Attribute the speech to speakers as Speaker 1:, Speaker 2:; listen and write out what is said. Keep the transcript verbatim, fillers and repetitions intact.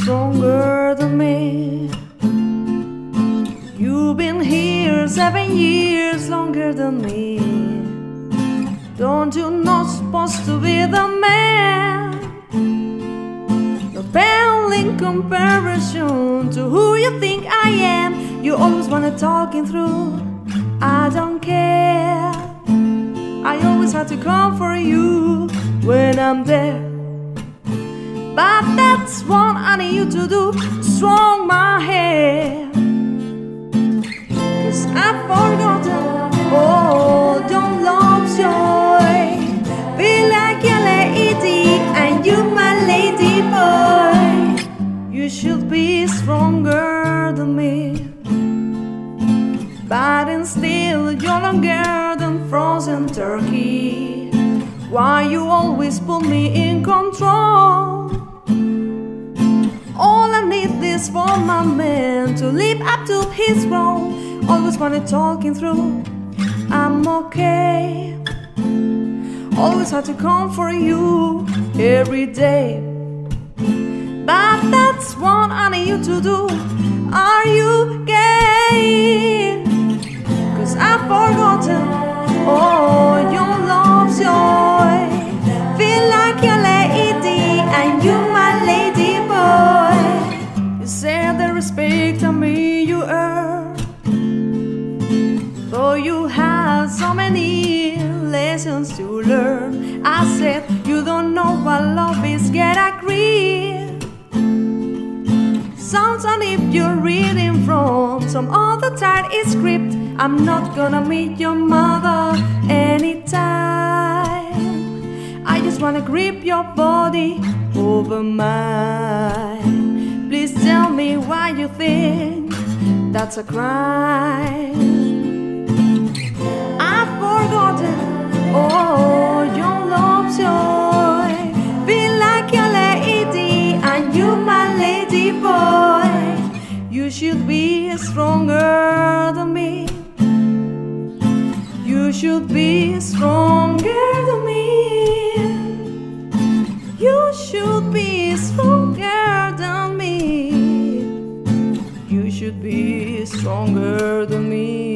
Speaker 1: stronger than me. You've been here seven years longer than me. Don't you know supposed to be the man? No pale in comparison to who you think I am. You always wanna talking through. I don't care. I always have to come for you when I'm there. But that's what I need you to do, strong my hair. Cause I've forgotten all your love's joy. Feel like a lady and you my lady boy. You should be stronger than me. But and still you're longer than frozen turkey. Why you always put me in control? All I need is for my man to live up to his role. Always wanna talking through. I'm okay. Always have to come for you every day. But that's what I need you to do. Are you gay? Cause I've forgotten all your love's joy. Feel like a lady and you my lady boy. You say the respect of me you earn, though you have so many lessons to learn. I said you don't know what love is, get agreed. Sounds as if you're reading from some other tidy script. I'm not gonna meet your mother anytime. I just wanna grip your body over mine. Please tell me why you think that's a crime. I've forgotten all your love's joy. Feel like a lady and you my lady boy. You should be stronger than me. You should be stronger than me. You should be stronger than me. You should be stronger than me.